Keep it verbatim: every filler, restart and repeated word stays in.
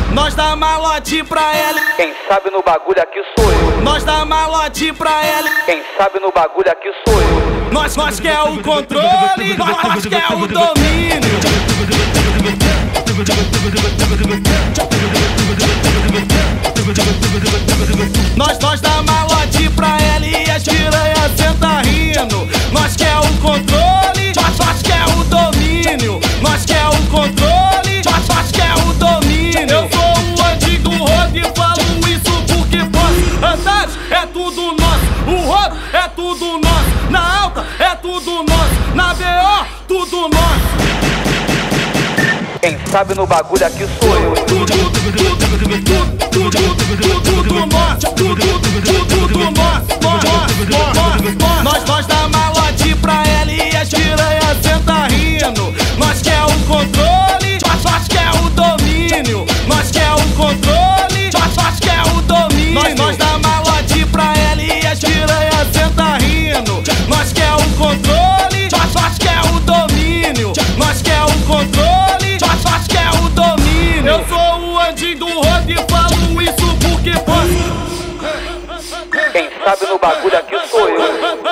Nós dá malote pra ela. Quem sabe no bagulho aqui sou eu. Nós dá malote pra ela. Quem sabe no bagulho aqui sou eu. Nós, nós quer o controle, nós, nós quer o domínio. Nós, nós dá malote pra ela e as piranha senta rindo. Nós quer o controle, nós, nós quer o domínio. Nós quer o controle, nós, nós quer o domínio. Eu sou o antigo rodo e falo isso porque posso. Andares é tudo nosso, o rodo é tudo nosso. Na alta é tudo nosso, na B O tudo nosso. Quem sabe no bagulho aqui sou eu. Tudo, tudo, tudo, tudo, tudo, tudo, tudo nosso, tudo, tudo, tudo nosso, nosso. Nós, nós dá malote pra ela e as piranha senta rindo. Nós quer o controle, nós, nós quer o domínio. Nós quer o controle, nós, nós quer o domínio. Nós, nós dá malote pra ela e as piranha senta rindo. Nós quer o controle, nós, nós quer o domínio. Nós quer o controle, nós, nós quer o domínio. Eu sou o antigo rodo e falo isso porque posso. Quem sabe no bagulho aqui sou eu.